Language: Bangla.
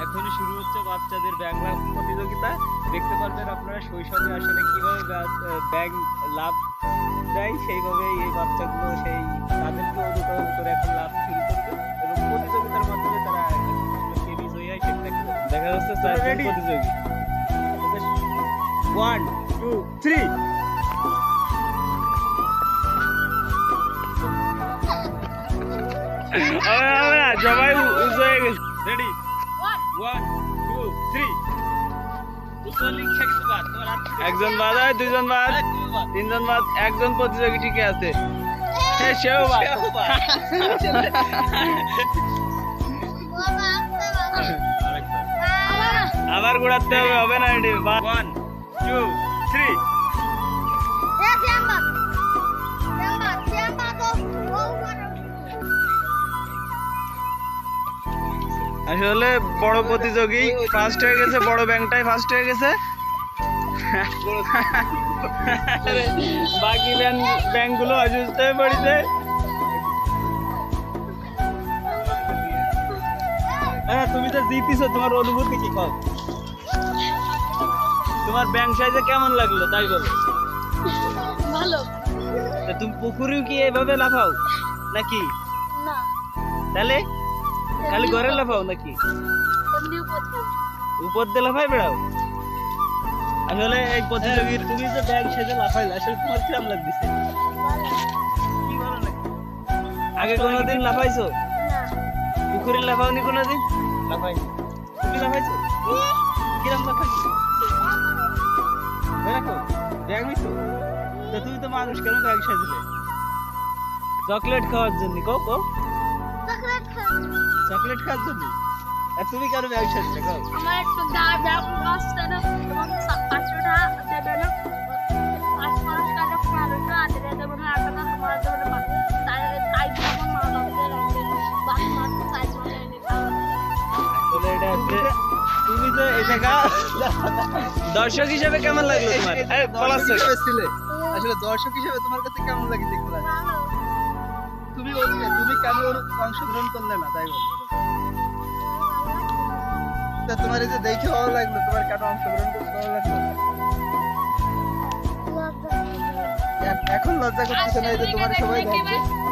এখনই শুরু হচ্ছে বাচ্চাদের ব্যাং লাভ প্রতিযোগিতা। দেখতে পারবেন আপনারা শৈশবে আসলে কিভাবে ব্যাং লাভ দেয়, সেইভাবেই এই বাচ্চাগুলো সেই তাদেরকে অনুকরণ করে এখন লাভ শুরু করবে এবং প্রতিযোগিতার মাধ্যমে তারা কে বিজয়ী হয় সেটা দেখা যাচ্ছে। প্রতিযোগী 1 2 3 সবাই উঁচু হয়ে গেছে। রেডি 1 2 3 একজন বাদ হয়, দুইজন বাদ, তিনজন বাদ, একজন প্রতিযোগী ঠিক আছে। সেও বাদ। আবার ঘোরাতে হবে, হবে না। রেডি 1 2 3 আসলে বড় প্রতিযোগী ফার্স্ট হয়ে গেছে, বড় ব্যাংকটাই ফার্স্ট হয়ে গেছে। বাকি ব্যাংকগুলো অসুস্থ হয়ে পড়েছে। হ্যাঁ, তুমি তো জিতিছো, তোমার অনুভূতি কি কম? তোমার ব্যাংক সাইজে কেমন লাগলো তাই বলো। ভালো। তুমি পুকুরেও কি এভাবে লাফাও নাকি? না। তাহলে খালি ঘরে লাফাও নাকি? উপর দিয়ে লাফাই বেড়াও? আসলে এই প্রতিযোগীর তুমি যে ব্যাগ সেজে লাফাইলে আসলে তোমার কিরম লাগতেছে? কি ভালো লাগে? আগে কোনোদিন লাফাইছো? না। পুকুরে লাফাওনি কোনোদিন? লাফাইনি। তুমি লাফাইছো? কিরম লাফাইছো? দেখো ব্যাগ হইছো তো তুমি তো মানুষ, কেন ব্যাগ সাজলে? চকলেট খাওয়ার জন্য। কও কও চকলেট খাওয়ার জন্য। আর তুমি কেন ব্যাগ সাজলে? কও আমার একটু ব্যাগ আসছে না এবং 500টা দেবে না, 500 টাকা 15টা আদরে দেব না, 8 টাকা আমার দেব না। তাই আমার মা বাবাদের রাখবে বাকি মাত্র 4 মাস এনে খাওয়া। বলে এটা আছে। তুমি যে এই জায়গা দর্শক হিসেবে কেমন লাগলো তোমার? আরে পলাশ ছিলে আসলে দর্শক হিসেবে তোমার কাছে কেমন লাগে দেখলা? তুমি কেন অংশগ্রহণ করলে না তাই বলো? তা তোমার এই যে দেখে ভালো লাগলো, তোমার কেন অংশগ্রহণ করতে ভালো লাগলো? এখন লজ্জা করতেছ না? এই যে তোমার সবাই দেখবে।